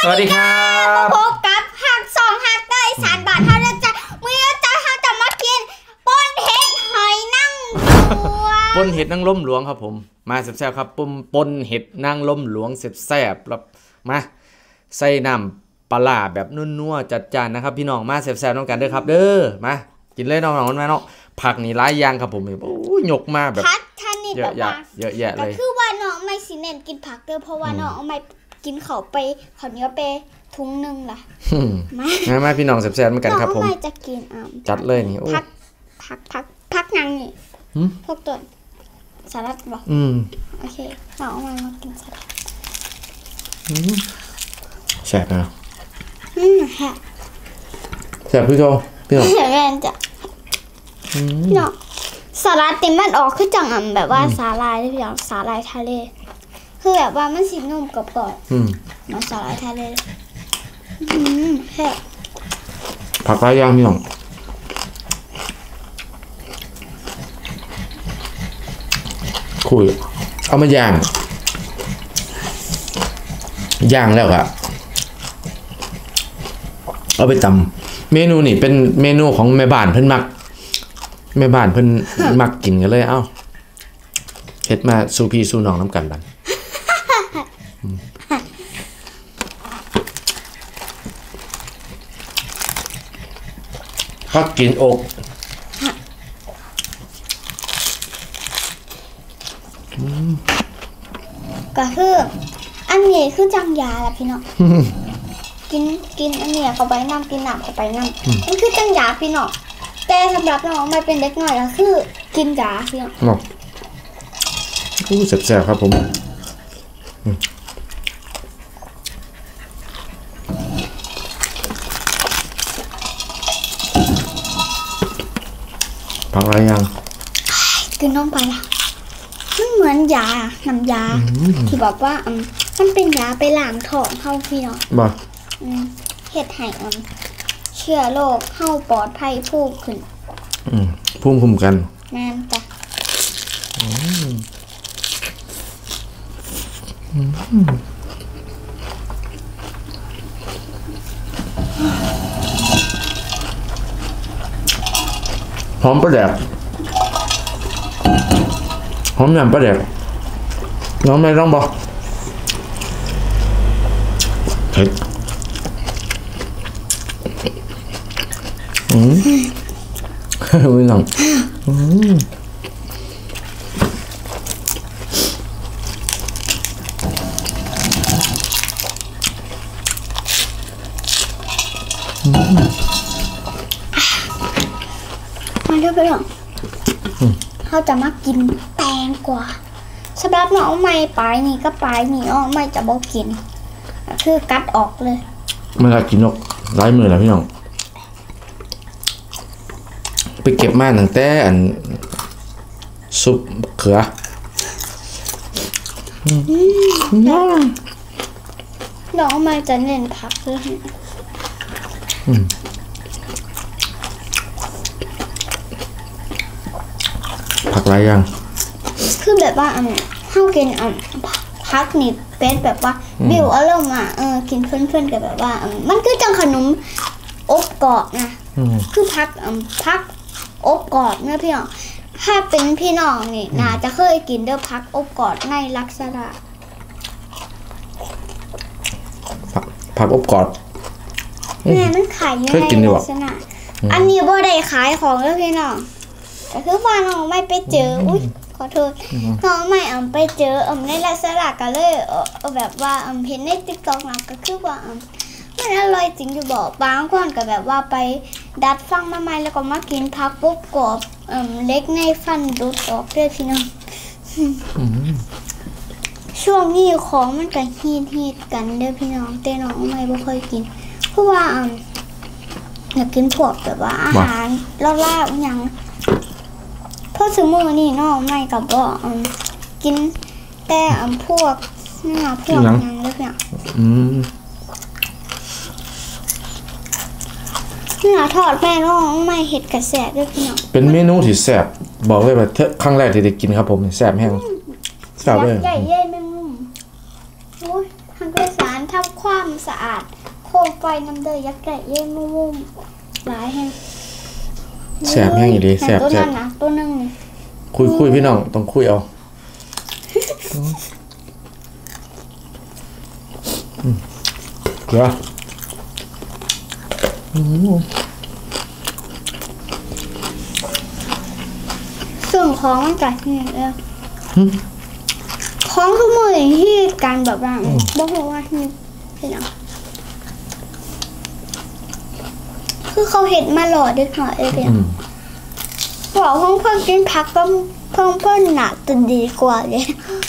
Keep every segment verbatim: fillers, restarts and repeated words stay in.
สวัสดีครับพบกับหักสองหักได้สารบาทเท่านั้นจ้ะเมื่อจ้าเขาจะมากินปนเห็ดหอยนั่งตัวปนเห็ดนางรมหลวงครับผมมาแซ่บๆครับปุ่มปนเห็ดนางรมหลวงแซ่บๆแล้วมาใส่น้ำปลาแบบนัวๆจัดจานนะครับพี่น้องมาแซ่บๆน้องกันเด้อครับเด้อมากินเลยน้องๆมาเนาะผักนี่หลายอย่างครับผมโอ้ยยกมาแบบพัดท่านนี่แบบว่าเยอะแยะเลยก็คือว่าน้องไม่สิเน้นกินผักเด้อเพราะว่าน้องไม่กินเขาไปเขาเนี้ยไปทุงนึงล่ะมามาพี่น้องแซ่บๆเหมือนกันครับผมน้องไม่จะกินอ่ะจัดเลยนี่ผักผักผักผักยังนี่พวกตัวสลัดบอกอืมโอเคน้องไม่มากินสลัดแซ่บนะอืมฮะแซ่บพี่โจพี่น้องแซ่บจ้ะเนาะสาลายเต็มมันออกคือจังอ่ะแบบว่าสาลายที่อย่างสาลายทะเลคือแบบว่ามันสีนุ่มกรอบๆอืมเนาะสาลายทะเลอืมแซ่บผักหลายอย่างพี่น้องคุยเอามาย่างย่างแล้วอะเอาไปตำเมนูนี่เป็นเมนูของแม่บ้านเพิ่นมักแม่บ้านเพิ่นมักกินกันเลยเอ้าเฮ็ดมาสู่พี่สู่น้องน้ำกันบัดพักกินอกก็คืออันนี้คือจังยาแหละพี่น้องกินกินอันนี้เข้าไปน้ำกินน้ำเข้าไปน้ำมันคือจังยาพี่น้องแต่สำหรับน้องไม่เป็นเด็กน้อยก็คือกินยาพี่น้องอ๋ออู้แซ่บๆครับผมผักอะไรยังกินน้องไปละมันเหมือนยาน้ำยาที่บอกว่ามันเป็นยาไปล้างท้องเข้าพี่น้องบ่เฮ็ดให้เชื้อโรคเข้าปลอดภัยภูมิขึ้นภูมิคุ้มกันแม่นจ้ะหอมปลาแดกหอมยำปลาแดกน้องไม่ต้องบอกเฮ้ยอืมไม่ต้องอืมมาเถอะพี่น้องเขาจะมากินแตงกวาสำหรับน้องไม่ปลายนี่ก็ปลายนี่อ้อไม่จะบอกกินคือกัดออกเลยไม่ได้กินนกไร้มือแล้วพี่น้องไปเก็บมาตั้งแต่อันซุปเขือน้องไม่จะเน้นผักเลยผักอะไรยังคือแบบว่าเข้ากินพักนี่เป็นแบบว่าบิวอารมณ์อ่ะเออกินเพื่อนๆกับแบบว่ามันคือจังขนมอบกรอบนะคือพักพักอบกรอบเนี่ยพี่น้องถ้าเป็นพี่น้องนี่น่าจะเคยกินเด้อพักอบกรอบในลักษณะผักอบกรอบแม่มันขายอยู่ในลักษณะอันนี้บ่ได้ขายของเด้อพี่น้องแต่คือว่าน้องไม่ไปเจออุ้ยขอโทษน้องไม่เอาไปเจอในลักษณะก็เลยเอาแบบว่าเห็นในติ๊กต็อกนะก็คือว่ามันอร่อยจริงอยู่บอกบางคนก็แบบว่าไปดัดฟังมาใหม่แล้วก็มากินผักปุ๊บกรอบเล็กในฟันดูดออกด้วยพี่น้องช่วงนี้ของมันก็ฮีทฮีทกันเด้อพี่น้องแต่น้องไม่บ่เคยกินเพราะว่าอยากกินพวกแบบว่าอาหารล่าๆอย่างเพราะสมมตินี่น้องไม่กับบ่กินแต่พวกเนื้อพวกอย่างเล็กเนี่ยเนื้อทอดแม่น้องไม่เห็ดกระแสด้วยพี่น้องเป็นเมนูที่แซ่บบอกเลยว่าครั้งแรกที่ได้กินครับผมแซ่บแห้งแซ่บเลยใหญ่ใหญ่แมงมุมโอ้ยทางกระสานทับความสะอาดโคมไฟน้ำเดือยักษ์ใหญ่เย่มุ่มหลายแห่งแสบแห้งอยู่ดีแสบตัวแสนั้บนนะตัวนึงนี่คุยคุยพี่น้องต้องคุยเอาเดี๋ยวส่วนของมันกัดนี่เออของทุกมือที่การแบบว่าบอกว่านี่เป็นอะไรคือเขาเห็นมาหล่อเด็กหน่อยเองบอกห้องเพิ่งกินพักก็เพิ่มเพิ่มหนาจะดีกว่าเลย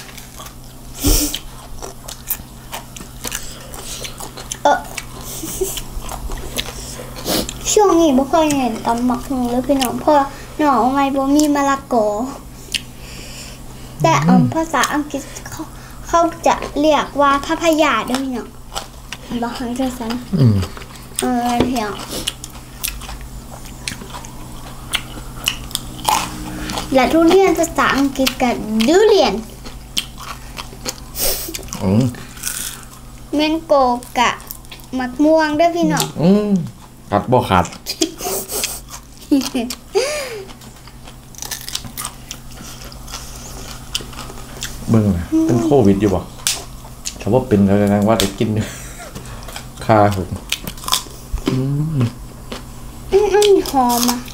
เออช่วงนี้บ่ค่อยเห็นตำหมักหงเลยพี่น้องเพราะน้องไงบ่มีมะละกอแต่อภาษาอังกฤษเขาเขาจะเรียกว่าพะพยาด้วยเนาะบอกให้เธอสันเออเพียงและทุเรียนภาษาอังกฤษกับดูเรียนเมนโกกะมะม่วงด้วยพี่น้องกัดบ่ขาดเบิ่งนะเป็นโควิดอยู่บ่ถ้าว่าเป็นแล้วกันว่าจะกินคาผมอืมอืมหอมอ่ะ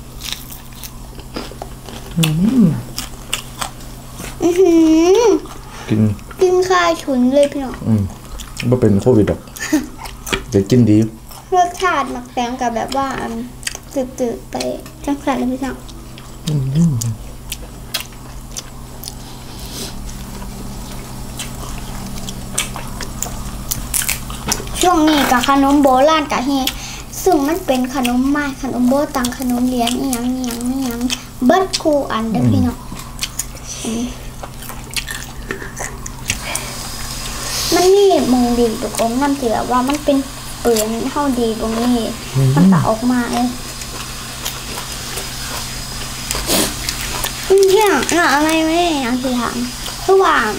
อืมอืมกินกินข้าวฉุนเลยพี่น้องอืมว่าเป็นโควิดหรอกจะกินดีรสชาติหมักแตงกับแบบว่าจืดๆไปจังสันเลยพี่น้องช่วงนี้กับขนมโบราณกับเฮซึ่งมันเป็นขนมไม้ขนมโบตังขนมเลี้ยงอีหยังอีหยังอีหยังเบิดคูอันเด้อพี่น้องมันนี่มองดีตุกองมันถือว่ามันเป็นเปลือกเท่าดีตรงนี้มันตัดออกมาเลยเที่ยงน่ะอะไรไม่อย่างที่ถามระหว่าง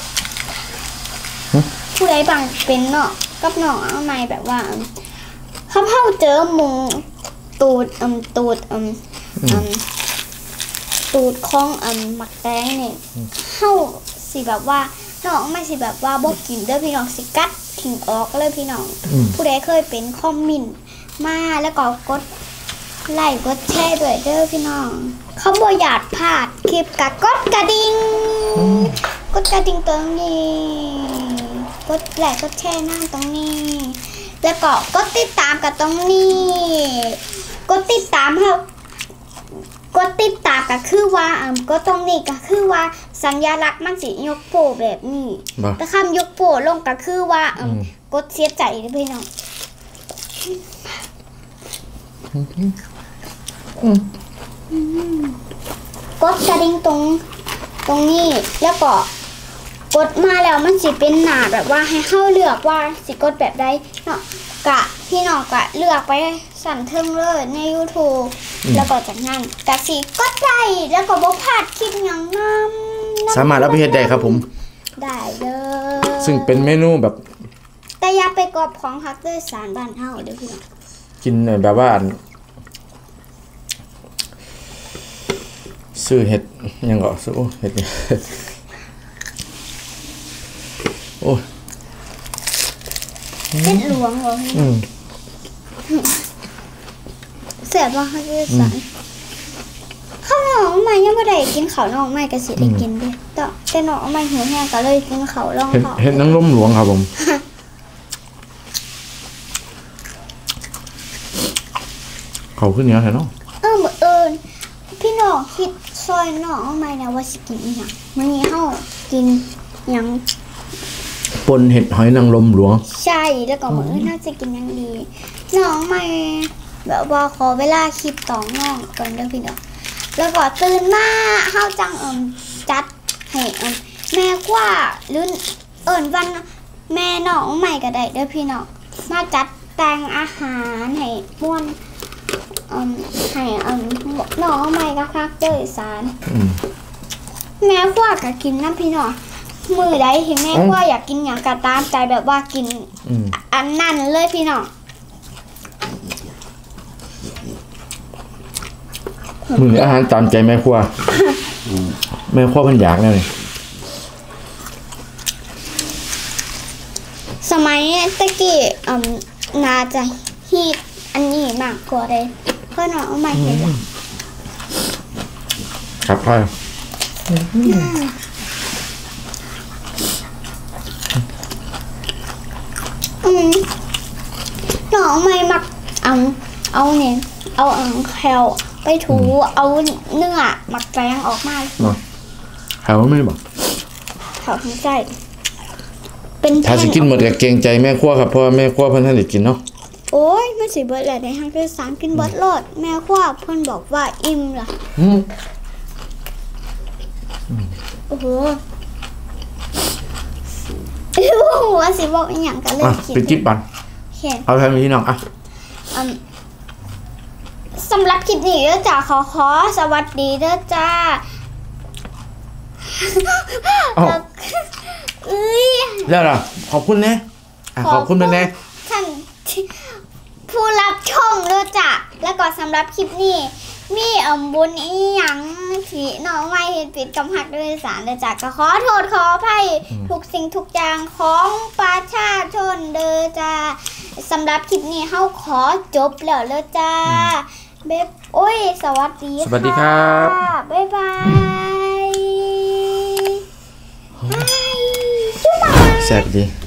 ผู้ใดบางเป็นเนาะกับเนาะเอาไม่แบบว่าเขาเข้าเจอมุงตูดอืมตูดอืมอืมตูดของอืมหมักแตงเนี่ยเข้าสิแบบว่าน้องไม่สิแบบว่าบอกกินเด้อพี่น้องสิกัดทิ้งออกเลยพี่น้องผู้ใดเคยเป็นคอมมินมาแล้วก็กดไลค์กดแชร์ด้วยเด้อพี่น้องเขาบ่อยากพลาดคลิปกับกดกระดิ่งกดกระดิ่งตรงนี้กดไลค์กดแชร์หน้าตรงนี้แล้วก็กดติดตามกับตรงนี้กดติดตามครับกดติดตามก็คือว่าอ่าก็ตรงนี้ก็คือว่าสัญลักษณ์มันสิยกโป้แบบนี้แต่คำยกโป้ลงก็คือว่าอ่ากดเสียใจพี่น้องกดกระดิ่งตรงตรงนี้แล้วก็กดมาแล้วมันสิเป็นหน้าแบบว่าให้เข้าเลือกว่าสิกดแบบใดเนาะกะพี่น้องกะเลือกไปสั่นเทิงเลยใน YouTube แล้วก็จากนั้นกะสิกดได้แล้วก็บ่พลาดคลิปหยังนำสามารถเอาไปเฮ็ดได้ครับผมได้เด้อซึ่งเป็นเมนูแบบแต่อย่าไปกรอบของฮักเตอร์สารบ้านเฮาเด้อพี่น้องกินแบบว่าซื้อเห็ดยังก็ซื้อเห็ดโอ้เห็ดหลวงเหรออืมแซ่บบ่ฮักเตอร์สารข้าวหนองใหม่ยังไม่ได้กินข้าวหนองใหม่ก็สิได้กินด้วยแต่แต่หนองใหม่หิวแห้งก็เลยกินข้าวรองข้าวเห็ดนางรมหลวงครับผมเขาขึ้นเนี้ยใช่เนาะเออเอิญพี่น้องคิดซอยหนองใหม่นะว่าสิกินอีหยังมื้อนี้เฮากินหยังปนเห็ดหอยนางรมหลวงใช่แล้วก็มื้อน่าจะกินหยังดีหนองใหม่แบบว่าขอเวลาคิดตองน้องก่อนเด้อพี่น้องแล้วก็ตื่นมาเฮาจังเอิ่มจัดให้เอิ่มแม่กว่าหรือเอิ้นวันแม่น้องใหม่ก็ได้เด้อพี่น้องมาจัดแต่งอาหารให้ม่วนเอิ่มให้เอิ่มน้องใหม่ก็คักเด้ออีสานแม่กว่าก็กินนำพี่น้องมือใดที่แม่ครัวอยากกินอย่างกระตามใจแบบว่ากินอันนั่นเลยพี่น้องมืออาหารตามใจแม่ครัวแม่ครัวมันอยากเลยสมัยตะกี้อืมน่าจะฮีทอันนี้มากกว่าเลยเพื่อนเอามาเห็นครับพ่ออืมน้องไม่มักเอาเอาเนี่ยเอาอังแคลไปถูเอาเนื้อหมักแปลงออกมาแถวไม่บอกแถวทั้งใจเป็นถ้าสิกินหมดกับเกรงใจแม่ครัวครับเพราะแม่ครัวเพิ่นท่านได้กินเนาะโอ้ยไม่สิเบิดแหละในห้างเป็นสามกินเบิดรอดแม่ครัวเพิ่นบอกว่าอิ่มล่ะโอ้โหหัวสิบอกอย่างกันเลยคิดไปจิ๊บบันเอาทำพี่น้องอ่ะสำหรับคลิปนี้เด้อจ้าขอขอสวัสดีเด้อจ้าเอ้ยแล้วล่ะขอบคุณนะขอบคุณเป็นไงท่านผู้รับชมเด้อจ้าแล้วก็สำหรับคลิปนี้มีอ่ำบุญอีหยังที่น้องไม่เห็นผิดกำหักด้วยสารเด้อจ้าก็ขอโทษขออภัยทุกสิ่งทุกอย่างของประชาชนเด้อจ้าสำหรับคลิปนี้เฮาขอจบแล้วเด้อจ้าเบบโอ้ยสวัสดีสวัสดีครับบ๊ายบายแซ่บดี